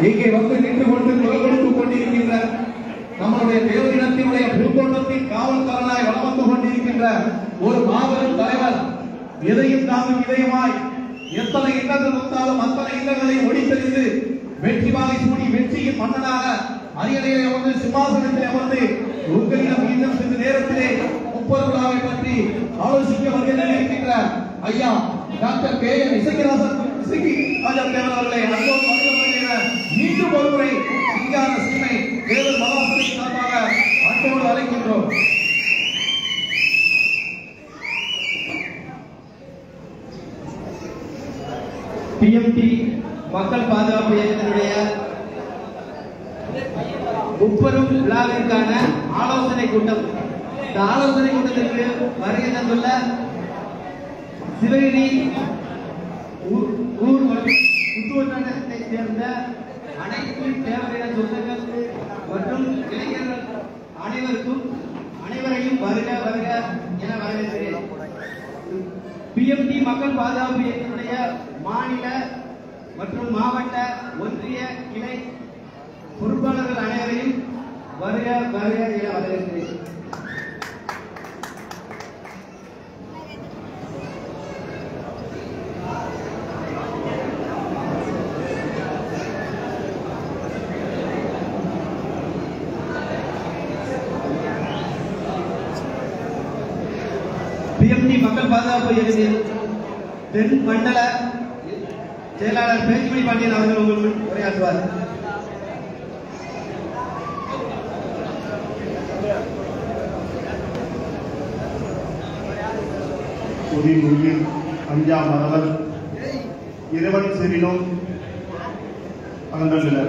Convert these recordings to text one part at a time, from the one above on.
இங்கே வந்து நின்று கொண்டு குரல் கொடுத்துக் கொண்டிருக்கின்ற நம்முடைய தேவரிடத்தினுடைய பூந்தோட்டத்தின் காவல்காரனாய் வளம் வந்து கொண்டிருக்கின்ற ஒரு மாபெரும் தலைவர், எதையும் தாங்கும் இதயமாய் எத்தனை இல்லங்கள் வந்தாலும் அத்தனை இல்லங்களை ஒடித்தெறிந்து வெற்றி வாகை சூடி வெற்றியின் மன்னனாக அரியணையை அமர்ந்து சிம்மாசனத்தில் அமர்ந்து உங்களிடம் இன்னும் சிறிது நேரத்திலே முப்பது விழாவை பற்றி ஆலோசிக்க வருகின்ற ஐயா டாக்டர் கே என் இசைராஜன் தேவர் அவர்களை மீண்டும் ஒருமுறை சிங்கார சீமை தேவர் மகாசனை சார்பாக அன்போடு அழைக்கின்றோம். பிஎம்டி மக்கள் பாதுகாப்பு இயக்கத்தினுடைய முப்பெரும் விழாவிற்கான ஆலோசனை கூட்டம். இந்த ஆலோசனை கூட்டத்திற்கு வருகை தந்துள்ள சிவகிரி ஊர் சுற்றுவட்டாரத்தை சேர்ந்த அனைத்து தேவையான சொந்தங்கள் மற்றும் இளைஞர்கள் அனைவரையும் வருக வருக என வரவேற்கிறேன். பிஎம்டி மக்கள் பாதுகாப்பு இயக்கத்தினுடைய மாநில மற்றும் மாவட்ட ஒன்றிய கிளை பொறுப்பாளர்கள் அனைவரையும் வருக வருக என வரவேற்கிறேன். பிஎம்டி மக்கள் பாதுகாப்பு இயக்கத்தின் தென் மண்டல செயலாளர் பேச்சுமணி பாண்டியன் அவர்கள் உங்களுக்கு உரையாற்றுவார். அஞ்சா மரவர் இறைவன் செவினும் அகன்றனர்.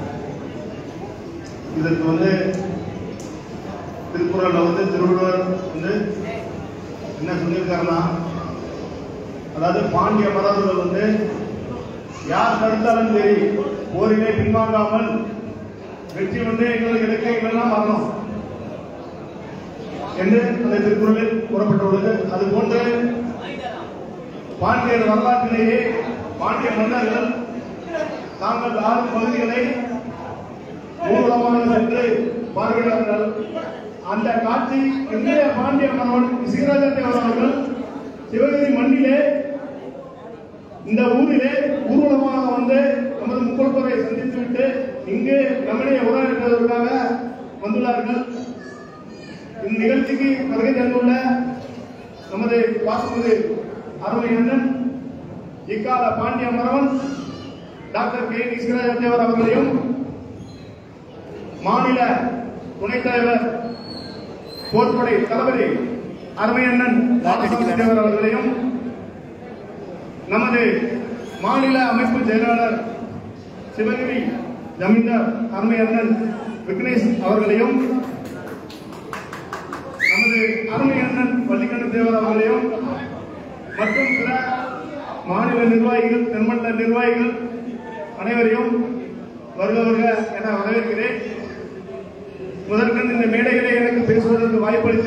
இதற்கு திருக்குறள்ல திருவள்ளுவர் என்ன சொல்லியிருக்காருன்னா, அதாவது பாண்டிய மரபுகள் யார் தடுத்தாலும் சரி போரிலே பின்வாங்காமல் வெற்றி ஒன்றே எங்களுக்கு இலக்கை இல்லைன்னா வரணும் என்று அந்த திருக்குறளில் கூறப்பட்டுள்ளது. அதுபோன்று பாண்டியர் வரலாற்றிலேயே பாண்டிய மன்னர்கள் தாங்கள் 6 பகுதிகளை ஊர்வலமாக சென்று பார்வையிட்டார்கள். அந்த காட்சி இன்றைய பாண்டிய மன்னன் இசைராஜ தேவர் அவர்கள் சிவகிரி மண்ணிலே இந்த ஊரிலே ஊர்வலமாக வந்து நமது முக்குளத்தோரை சந்தித்துவிட்டு இங்கு நம்முடைய உரையாற்றுவதற்காக வந்துள்ளார்கள். இந்நிகழ்ச்சிக்கு வருகை தந்துள்ள நமது பாசமது அருமை அண்ணன் இக்கால பாண்டிய மரவன் டாக்டர் கே இசைராஜ தேவர் அவர்களையும் மாநில துணைத் தலைவர் போர்ப்படை தளபதி அருமை அண்ணன் பாலசாமி தேவர் அவர்களையும் நமது மாநில அமைப்பு செயலாளர் சிவகிரி ஜமீன்தார் அருமை அண்ணன் விக்னேஷ் அவர்களையும் நமது அருமை அண்ணன் பள்ளிக்கண்ண தேவர் அவர்களையும் மற்றும் பிற மாநில நிர்வாகிகள் தென்மண்டல நிர்வாகிகள் அனைவரையும் வருக வருக என வரவேற்கிறேன். முதற்கண் இந்த மேடைகளை எனக்கு பேசுவதற்கு வாய்ப்பளித்த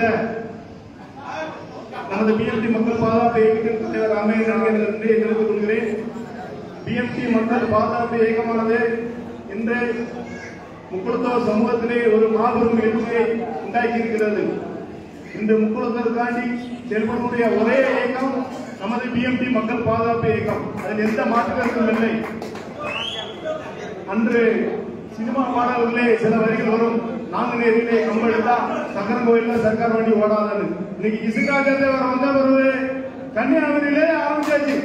நமது பிஎம்டி மக்கள் பாதுகாப்பு இயக்கத்தின் தலைவர் ராமையன் என்று தெரிவித்துக் கொள்கிறேன். பிஎம்டி மக்கள் பாதுகாப்பு இயக்கமானது இன்று முக்குளத்தோர் சமூகத்திலே ஒரு மாபெரும் எழுச்சியை உண்டாக்கி இருக்கிறது. இந்த முக்குளத்தோருக்காண்டி செயல்படக்கூடிய ஒரே இயக்கம் நமது பிஎம்டி மக்கள் பாதுகாப்பு இயக்கம். அதில் எந்த மாற்று கருத்தும் இல்லை. அன்று சினிமா பாடல்களே சில வரிகள் வரும். நாங்குநேரியிலே கம்பெடுத்தா சக்கரம் கோயில்ல சர்க்கார் வண்டி ஓடாது. இன்னைக்கு இசைராஜ தேவர் வந்த பிறகு கன்னியாகுமரியிலே ஆரம்பிச்சாச்சு.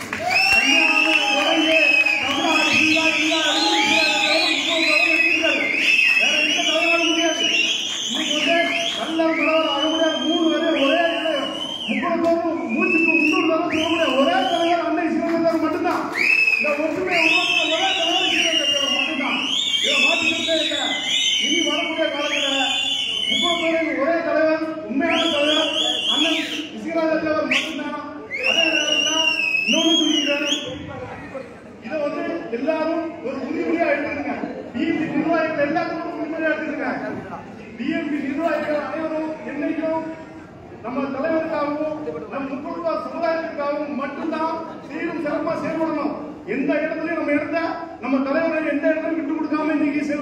மூச்சுக்கு முன்னூறு தரம் சொல்லக்கூடிய ஒரே தலைவர் அன்னை சிவகங்கர் மட்டும்தான். இந்த ஒற்றுமை ஒரே தலைவர் சிவகங்கர் மட்டும்தான். இதை மாற்றிக்கிட்டே இல்லை. இனி வரக்கூடிய காலத்தில் முப்பத்தோரின் ஒரே தலைவர் உண்மையான தலைவர் அண்ணன் இசைராஜ தேவர் மட்டும்தான். அதே நேரத்தில் இன்னொன்று சொல்லிக்கிறேன். இதை எல்லாரும் ஒரு உறுதிமொழியா எடுத்துருங்க. பிஎம்பி நிர்வாகிகள் எல்லாத்துக்கும் உறுதிமொழியா எடுத்துருங்க. பிஎம்பி நிர்வாகிகள் அனைவரும் என்னைக்கும் நம்ம தலைவருக்காகவும் நம் முக்குளத்தோர் சமுதாயத்திற்காகவும் மட்டும்தான் சீரும் சிறப்பா செயல்படணும். எந்த இடத்துலயும் நம்ம எடுத்த நம்ம தலைவரை எந்த இடத்துல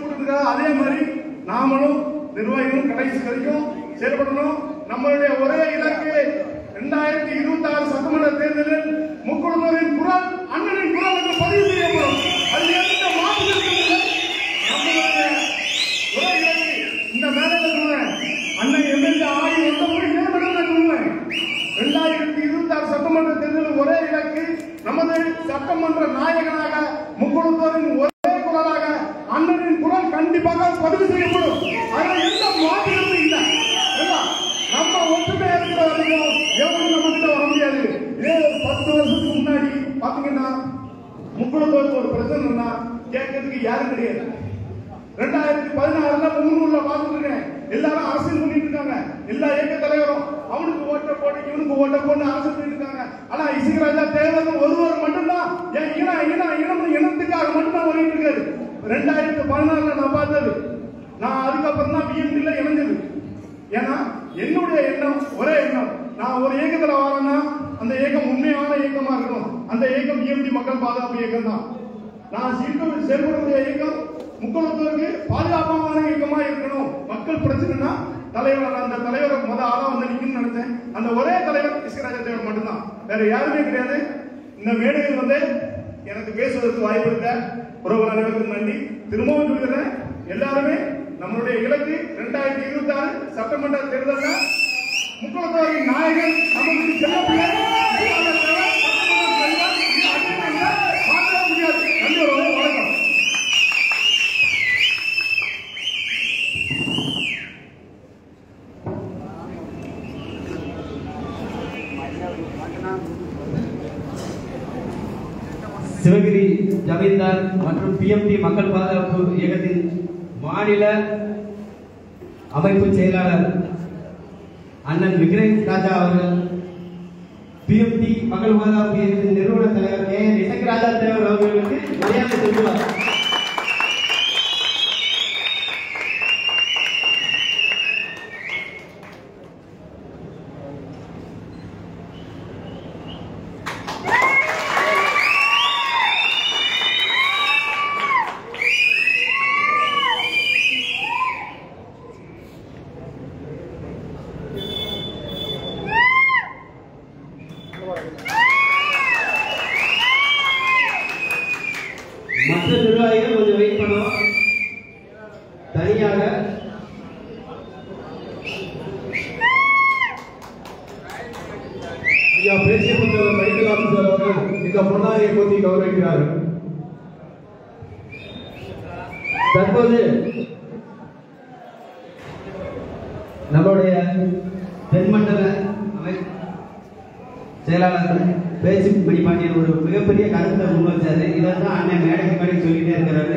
கொடுத்துருக்கா அதே மாதிரி நாமளும் நிர்வாகிகளும் கடைசி வரைக்கும் செயல்படணும். நம்மளுடைய ஒரே இலக்கு 2026 சட்டமன்ற தேர்தலில் முக்குளத்தூரின் குரல் அண்ணனின் குரல் என்று பதிவு செய்யப்படும். அது எந்த மாற்று நம்மளுடைய ஒரே இலக்கு. இந்த மேடையில் சொல்றேன், அண்ணன் எம்எல்ஏ ஆகி வந்தபோது நேர்மையாக சொல்லுவேன். 2026 சட்டமன்ற தேர்தலில் ஒரே இலக்கு, நமது சட்டமன்ற நாயகனாக முக்குளத்தூரின் ஒரே குரலாக அண்ணனின் குரல் கண்டிப்பாக பதிவு செய்யப்படும். அதில் எந்த மாற்றமும் இல்லை. நம்ம ஒற்றுமையா இருக்கிற வரைக்கும் எவரும் நம்ம கிட்ட வர முடியாது. இதே 10 வருஷத்துக்கு முன்னாடி பாத்தீங்கன்னா முக்குளத்தூருக்கு ஒரு பிரச்சனைனா கேட்கறதுக்கு யாரும் கிடையாது. 2016 முன்னூர்ல பாத்துட்டு இருக்கேன், எல்லாரும் அரசியல் பண்ணிட்டு இருக்காங்க. எல்லா இயக்க தலைவரும் அவனுக்கு ஓட்ட போட்டு இவனுக்கு ஓட்ட போட்டு அரசியல் பண்ணிட்டு இருக்காங்க. ஆனா இசைராஜா தேர்தல் ஒருவர் மட்டும்தான் இனத்துக்காக மட்டும்தான் ஓடிட்டு இருக்காரு. 2016 நான் பார்த்தது. நான் அதுக்கப்புறம் தான் பிஎம்டில இணைஞ்சது. ஏன்னா என்னுடைய எண்ணம் ஒரே எண்ணம், நான் ஒரு இயக்கத்துல வரேன்னா அந்த இயக்கம் உண்மையான இயக்கமா இருக்கணும். அந்த இயக்கம் பிஎம்டி மக்கள் பாதுகாப்பு இயக்கம் தான். நான் செயல்படக்கூடிய இயக்கம் முக்குளத்தூருக்கு பாதுகாப்பான இயக்கமா இருக்கணும். மக்கள் பிரச்சனைனா தலைவர், அந்த தலைவரை ஆளா வந்து நிக்கணும்னு நினைச்சேன். அந்த ஒரே தலைவர் இசைராஜா தேவர் மட்டும்தான், வேற யாருமே கிடையாது. இந்த மேடையில் வந்து எனக்கு பேசுவதற்கு வாய்ப்பளித்த உறவு அனைவருக்கும் நன்றி. திரும்பவும் சொல்கிறேன், எல்லாருமே நம்மளுடைய இலக்கு 2026 சட்டமன்ற தேர்தலில் முக்குளத்தூரின் நாயகன் நமக்கு செல்ல பிள்ளை மாற்ற முடியாது. நன்றி, வணக்கம். சிவகிரி ஜமீன்தார் மற்றும் பிஎம்டி மக்கள் பாதுகாப்பு இயக்கத்தின் மாநில அமைப்பு செயலாளர் அண்ணன் விக்ரேஷ் ராஜா அவர்கள், பிஎம்டி மக்கள் பாதுகாப்பு இயக்கத்தின் நிறுவன தலைவர் KN இசைராஜா தேவர் அவர்களுக்கு மரியாதை செலுத்துவார். மற்ற நிர்வாகிகள் கொஞ்சம் வெயிட் பண்ணுவோம். தனியாக ஐயா பேசிய முதல்வர் மைக்கேல் ஆபீசர் அவர்கள் இந்த பொன்னாரியை கொத்தி கௌரவிக்கிறார்கள். தற்போது நம்முடைய தென்மண்டல அமைப்பு செயலாளர் பேச்சு மணிப்பாண்டியன் ஒரு மிகப்பெரிய கருத்தை முன் வச்சாரு. இதான் அண்ணன் மேடைக்கு மேடை சொல்லிட்டே இருக்கிறாரு.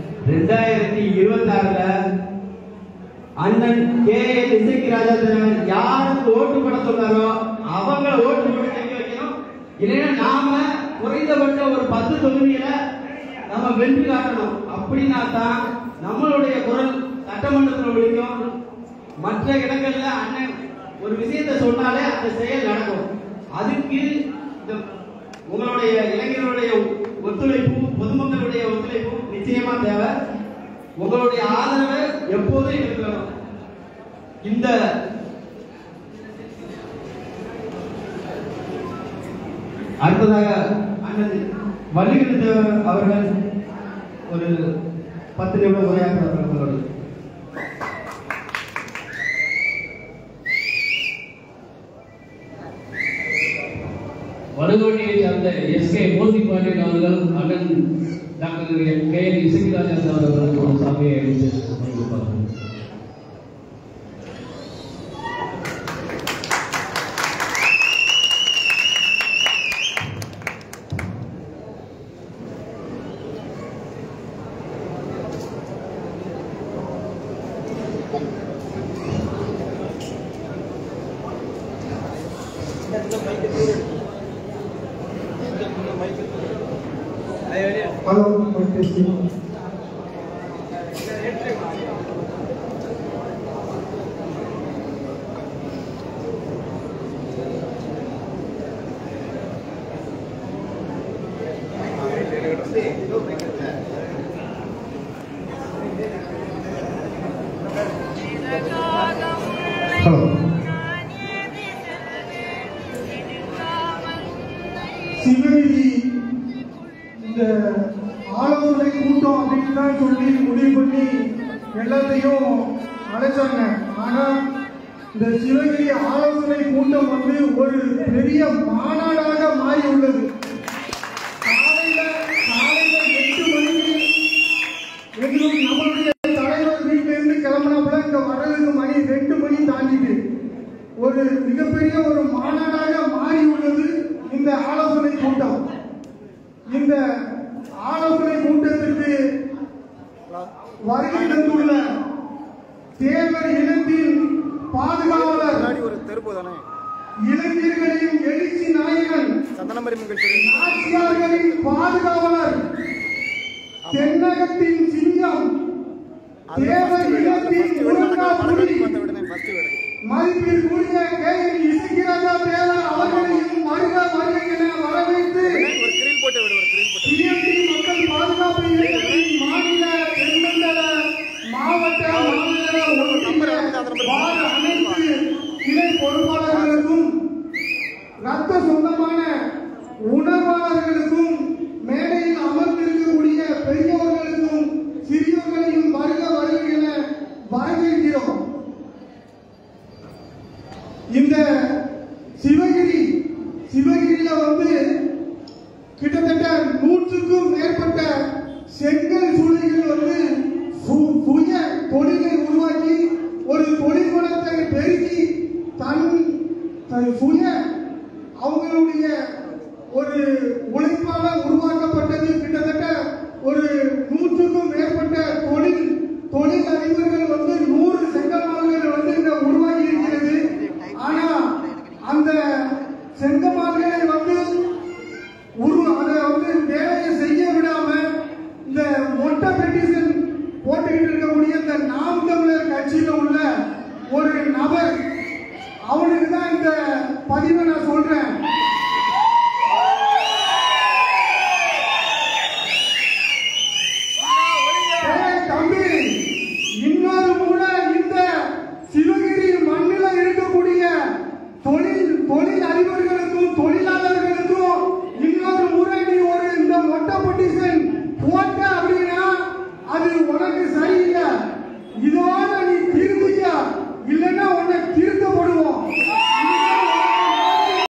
2026 அண்ணன் KN இசைராஜா தேவர் யாருக்கு ஓட்டு போட சொன்னாரோ அவங்க ஓட்டு போட்டு ஜெயிக்க வைக்கணும். இல்லைன்னா நாம குறைந்தபட்ச ஒரு 10 தொகுதியில நம்ம வெற்றி காட்டணும். அப்படின்னா தான் நம்மளுடைய குரல் சட்டமன்றத்தில் ஒழிக்கும். மற்ற இடங்கள்ல அண்ணன் ஒரு விஷயத்தை சொன்னாலே அந்த செயல் நடக்கும். அதுக்கு உங்களுடைய இளைஞர்களுடைய ஒத்துழைப்பு, பொதுமக்களுடைய ஒத்துழைப்பு நிச்சயமா தேவை. உங்களுடைய ஆதரவு எப்போதும் இருக்கணும். இந்த அடுத்ததாக அண்ணன் வள்ளிகன் தேவர் அவர்கள் ஒரு 10 நிமிடம் உரையாற்றுவார்கள். உங்களோட வடகோட்டையை சார்ந்த SK மூர்த்தி பாண்டியன் அவர்கள் அண்ணன் டாக்டர் KN இசைராஜா அவர்களுக்கு ஒரு சபையை கொடுப்பார்கள். ஹலோ பேசி ஆலோசனை கூட்டம் அப்படின்னு தான் சொல்லி முடிவு பண்ணி எல்லாத்தையும் அழைச்சாங்க. ஆனா இந்த சிவகிரி ஆலோசனை கூட்டம் வந்து ஒரு பெரிய மாநாடாக மாறி உள்ளது. காலையில 8 மணிக்கு எங்களுக்கு நம்மளுடைய தலைவர் வீட்டில இருந்து கிளம்பினாப்புல இங்க வர்றதுக்கு மணி 2 மணி தாண்டிட்டு ஒரு மிகப்பெரிய ஒரு மாநாடாக மாறி உள்ளது இந்த ஆலோசனை கூட்டம். இந்த ஆலோசனை கூட்டத்திற்கு வருகை தந்துள்ள தேவர் இனத்தின் பாதுகாவலர், இளைஞர்களின் எழுச்சி நாயகன், நாச்சியார்களின் பாதுகாவலர், தென்னகத்தின் சிங்கம், தேவர் இனத்தின் முருகா புலி, மதிப்பிற்குரிய கேஎல் இசக்கிராஜா தேவர் அவர்களையும் வருக வருக என வரவேற்று